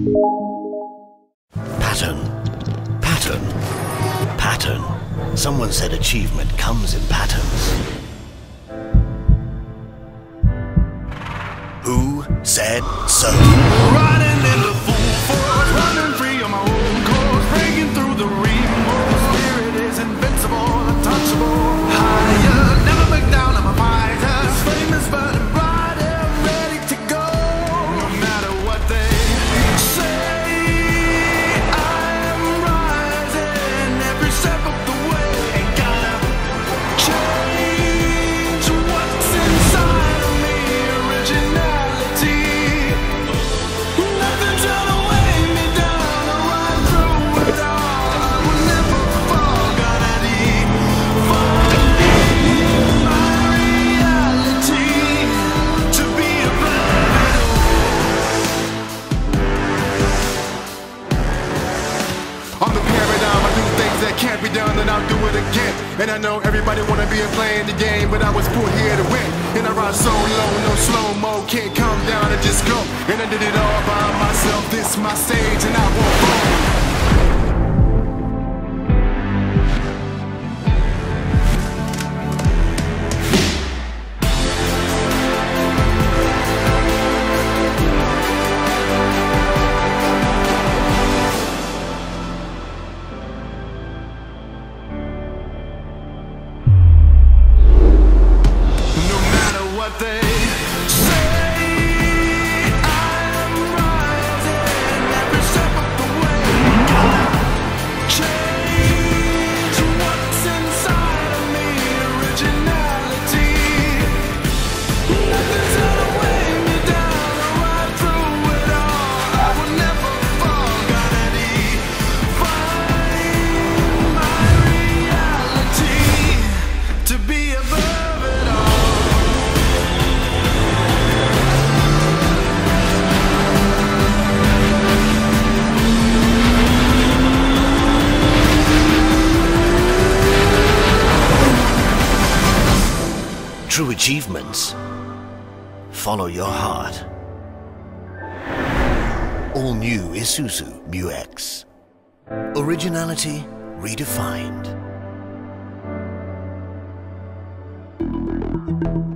Pattern, pattern, pattern. Someone said achievement comes in patterns. Who said so? Riding in the full force, running free on my own course, breaking through the rainbow. Spirit is invincible, untouchable. Higher, never back down, I'm a fighter. This flame is burning bright and ready to go. No matter what they say, I am rising every step of the way. Ain't gonna change what's inside of me. Originality. Nothing's gonna weigh me down. I'll ride through it all. I will never fall. Gonna define my reality to be above it all. I'm the paradigm. I do things that can't be done, and I'll do it again. And I know everybody wanna be playing the game, but I was put here to win. And I ride so low, no slow-mo, can't come down and just go. And I did it all by myself. This my stage, and I won't fall. No matter what they say, I'm rising every step of the way. Gonna change what's inside of me. Originality. Nothing's gonna weigh me down. I'll ride through it all. I will never fall. Gonna define my reality to be above it all. True achievements follow your heart. All new Isuzu Mu-X. Originality redefined.